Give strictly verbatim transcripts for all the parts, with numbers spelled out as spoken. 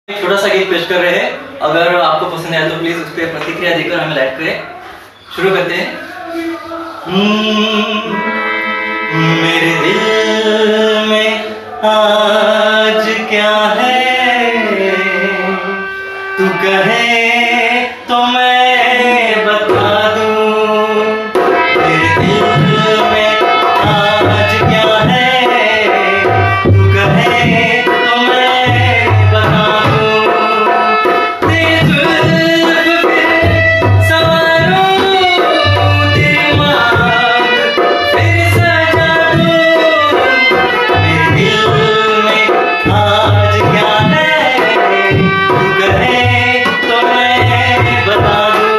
एक छोटा सा गीत पेश कर रहे हैं। अगर आपको पसंद आए तो प्लीज उस पर प्रतिक्रिया देकर हमें लाइक करें। शुरू करते हैं। मेरे दिल में आज क्या है, तू कहे तो मैं बता दूं। मेरे दिल में आज क्या है, तू कहे तो मैं बता दूं। तेरी जुल्फ पे सवारूं, तेरी मांग फिर सजा दूं। मेरे दिल में आज क्या है, तू कहे तो मैं बता दूं।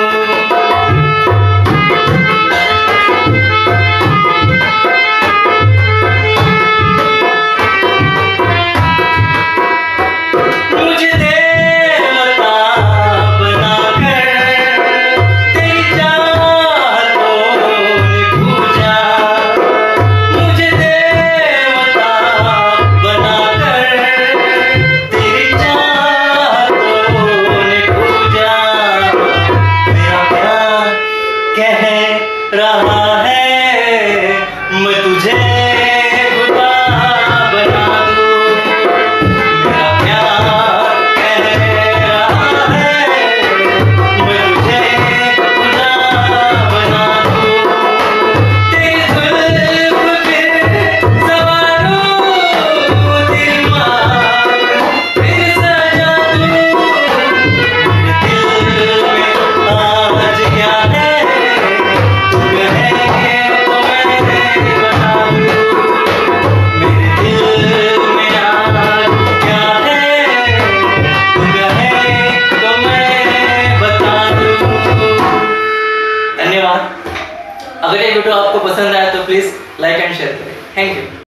मुझे देवता बनाकर तेरी चाहतों ने पूजा। मुझे देवता बनाकर तेरी चाहतों ने पूजा। मेरा प्यार कह रहा है, मैं तुझे खुदा बना दूं। मेरा प्यार कह रहा है, मैं तुझे खुदा बना दूं। तेरी जुल्फ पे सवारूं, तेरी मांग फिर सजा दूं। मेरे दिल में आज क्या है, तू कहे तो मैं बता दूं। मेरे दिल में आज क्या है, तू कहे तो मैं बता दूं। धन्यवाद। अगर ये वीडियो आपको पसंद आया तो प्लीज लाइक एंड शेयर करें। Thank you.